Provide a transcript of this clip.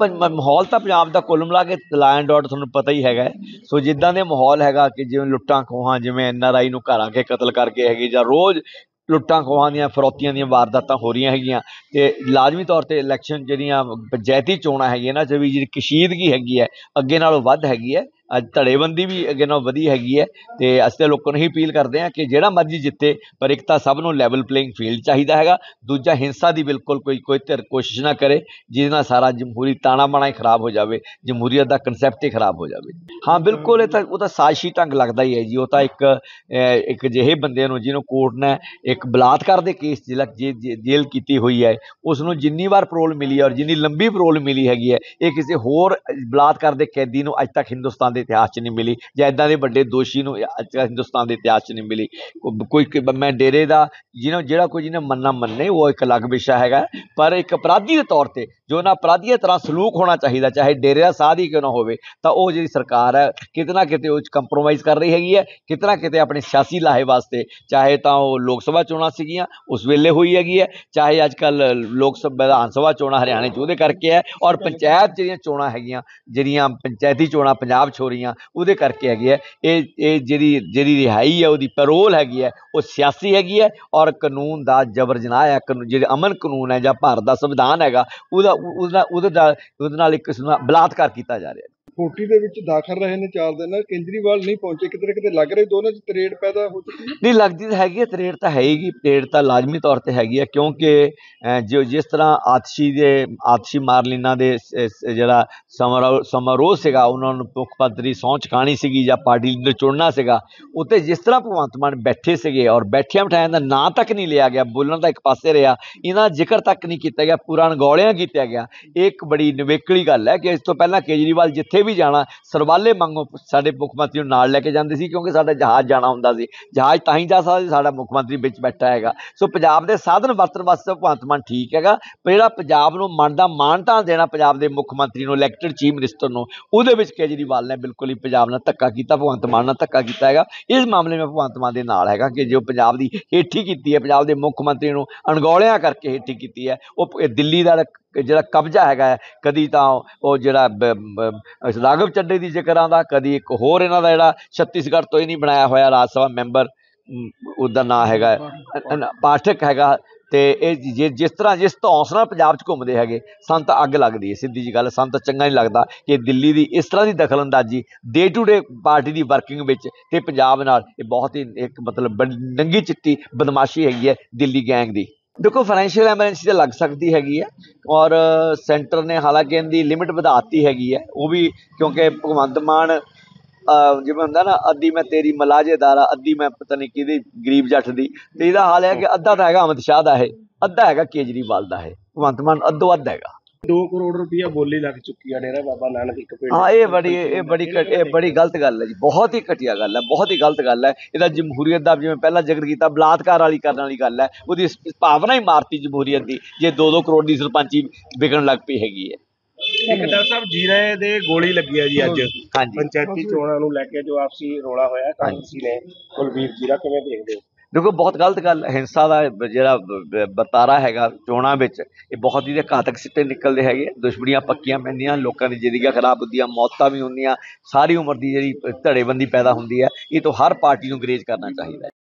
माहौल तो पंजाब का कुल मिला के ला एंड ऑर्डर तुहानूं पता ही हैगा सो जिद्दां दे माहौल हैगा कि जिवें लुट्टां खोहां जिवें NRI नूं घर आके कतल करके हैगी जां रोज़ लुट्टां खोहां दीयां फिरौतियां दीयां वारदातां हो रही हैगियां ते लाजमी तौर ते इलैक्शन जिहड़ियां पंचायती चोणां हैगियां ना च भी जिहड़ी कशीदगी हैगी है अगे नालों वध हैगी है। अज धड़ेबंदी भी अगे नालों वधी हैगी है ते असीं तां लोकां नूं ही अपील करदे हां कि जिहड़ा मर्जी जित्ते पर एक तां सब नूं लैवल प्लेइंग फील्ड चाहीदा हैगा। दूजा हिंसा की बिल्कुल कोई धिर कोशिश ना करे जिहदे नाल सारा जमहूरी ताना बाणा ही खराब हो जाए, जमहूरीयत का कंसैप्ट ही खराब हो जाए। हाँ बिल्कुल वो तो साजिशी ढंग लगता ही है जी। वो तो एक अजिहे बंदे नूं जिन्होंने कोर्ट ने एक बलात्कार के केस जेल की हुई है उसनों जिन्नी बार परोल मिली है और जिन्नी लंबी परोल मिली हैगी है ये किसी होर बलात्कार के कैदी नूं अज तक हिंदुस्तान के इतिहास च नहीं मिली जां इदां दे वड्डे दोषी नूं अज तक हिंदुस्तान के इतिहास च नहीं मिली। कोई मैं डेरे का जिन्हें कोई जिन्हें मनना मन्ने वो एक अलग विषय है पर एक अपराधी के तौर पर जो ना अपराधी की तरह सलूक होना चाहिए चाहे डेरे का साध ही क्यों ना हो तो जी सरकार है किते ना किते कंप्रोमाइज़ कर रही हैगी है किते ना किते अपने सियासी लाहे वास्ते चाहे तो लोक सभा चोणां सीगियां उस वेले हुई हैगी है चाहे अजकल लोक सभा विधान सभा चोणां हरियाणे च उहदे करके है और पंचायत जिहड़ियां चोणां हैगियां जिहड़ियां पंचायती चोणां पंजाब च हो रहीआं उहदे करके हैगी है। ये जिहड़ी रिहाई है उहदी पैरोल हैगी है वो सियासी हैगी है और कानून का जबर जनाह है जिहड़े अमन कानून है जां भारत का संविधान हैगा उहदे नाल एक किस्म दा बलात्कार किया जा रहा है। कोठी दे विच दाखल रहे ने 4 दिन केजरीवाल नहीं पहुंचे किते ना किते लग रही दोनों च तरेड़ पैदा हो चुकी है। नहीं लगती तो हैगी तरेड़ तो है ही तरेड़ तो लाजमी तौर पर हैगी है क्योंकि जो जिस तरह आतशी मारलीना दे जिहड़ा समारोह सीगा उन्होंने मुख मंत्री सौं चुकानी सीगी जां पार्टी लीडर चुनना सीगा उत्ते जिस तरह भगवंत मान बैठे सीगे और बैठिया बिठाया का नां तक नहीं लिया गया बोलण का एक पासे रहा इन्हां जिक्र तक नहीं किया गया पूरा अणगौलियां किया गया। एक बड़ी निवेकली गल है कि इस तो पहला केजरीवाल जिथे भी जाना सरवाले मंगों साडे मुख मंत्री नूं नाल लैके जांदे सी क्योंकि साडा जहाज़ जाना हुंदा सी जहाज़ तां ही जा सकदा साडा मुख मंत्री विच बैठा हैगा। सो पंजाब दे साधन वरतण वास्ते भगवंत मान ठीक हैगा पर जिहड़ा पंजाब नूं मन दा माण-ताण देना पंजाब दे मुख मंत्री नूं इलैक्टेड चीफ मिनिस्टर नूं उहदे विच केजरीवाल ने बिल्कुल ही पंजाब नाल धक्का कीता भगवंत मान नाल धक्का कीता हैगा। इस मामले में भगवंत मान दे नाल हैगा कि जो पंजाब दी हेठी कीती है पंजाब दे मुख मंत्री नूं अणगौलियां करके हेठी कीती है वो दिल्ली दा जिहड़ा कब्जा हैगा कदी तां वो जिहड़ा राघव चड्डे की जिक्र आंदा कदी एक होर इन्हां दा जिहड़ा छत्तीसगढ़ तो ही नहीं बनाया होया राज सभा मैंबर उसका नाम हैगा पाठक हैगा ते जिस तरह जिस धौंस नाल पंजाब च घूमदे हैगे सानूं तां अग लगदी है सीधी जी गल सानूं तां चंगा नहीं लगदा कि दिल्ली की इस तरह की दखल अंदाजी डे टू डे पार्टी की वर्किंग विच ते पंजाब नाल बहुत ही एक मतलब नंगी चिट्टी बदमाशी हैगी है दिल्ली गैंग की। देखो फाइनैंशियल एमरजेंसी तो लग सकती हैगी है और सेंटर ने हालांकि इनकी लिमिट वधाती हैगी है वो भी क्योंकि भगवंत मान जिवें हुंदा ना अद्धी मैं तेरी मलाजेदारा अद्धी मैं पता नहीं कि गरीब जट दी तो इसदा हाल है कि अद्धा तो हैगा अमित शाह का है अद्धा हैगा केजरीवाल का है भगवंत मान अद्धो अद्ध हैगा। 2 करोड़ रुपया बोली लग चुकी है डेरा बाबा नानक एक पेड़। हाँ ये बड़ी गलत गल है जी बहुत ही घटिया गल है बहुत ही गलत गल है। इसका जमहूरीयत का जिवें पहला जिक्र किया बलात्कार वाली करने वाली गल है वो भावना ही मारती जमहूरीयत की जे 2-2 करोड़ की सरपंची विकन लग पई हैगी है। ठेकेदार साहब जीरे दे गोली लगी है जी अज हाँ जी पंचायती चोणां नूं लैके जो आपसी रौला होया कांग्रेसी ने कुलबीर जीरा किवें देखदे हो? देखो बहुत गलत गल हिंसा का जिहड़ा बरतारा हैगा चोणां विच ये बहुत ही घातक सिੱਟੇ निकलते हैगे दुश्मनियां पक्कियां पैंदियां लोगों की जिंदगियां खराब होंदियां मौतां भी होंदियां सारी उम्र की जिहड़ी धड़ेबंदी पैदा होंदी है ये तो हर पार्टी को ग्रेज करना चाहिए।